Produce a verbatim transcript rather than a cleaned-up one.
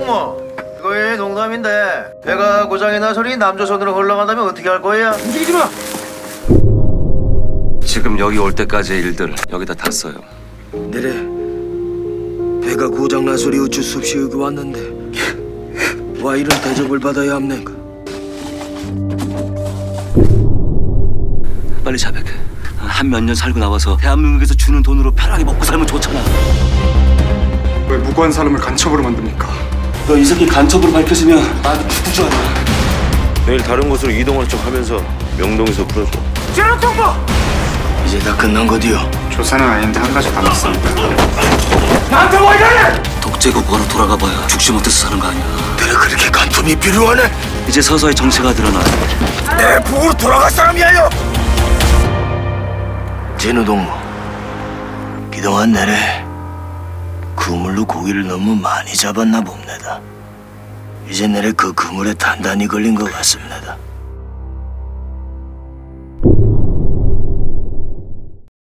동무, 이거 농담인데 배가 고장이 나서리 남조선으로 흘러간다면 어떻게 할 거야? 움직이지 마! 지금 여기 올 때까지의 일들 여기다 다 써요. 내래 배가 고장난 소리 어쩔 수 없이 여기 왔는데 와 이런 대접을 받아야 합니까? 빨리 자백해. 한 몇 년 살고 나와서 대한민국에서 주는 돈으로 편하게 먹고 살면 좋잖아. 왜 무고한 사람을 간첩으로 만듭니까? 너 이 새끼 간첩으로 밝혀지면 나한테 죽을 줄 알아. 내일 다른 곳으로 이동할 척 하면서 명동에서 풀어줘. 제로 통보! 이제 다 끝난 거디요. 조사는 아닌데 한 가지 남았습니다. 나한테 뭐 이래! 독재국가로 돌아가봐야 죽지 못해서 사는 거 아니야. 내가 그렇게 간품이 필요하네? 이제 서서히 정체가 드러나. 내 부으로 돌아갈 사람이야요! 진우 동무, 그동안 내래 그물로 고기를 너무 많이 잡았나 봅니다. 이제 내래 그 그물에 단단히 걸린 것 같습니다.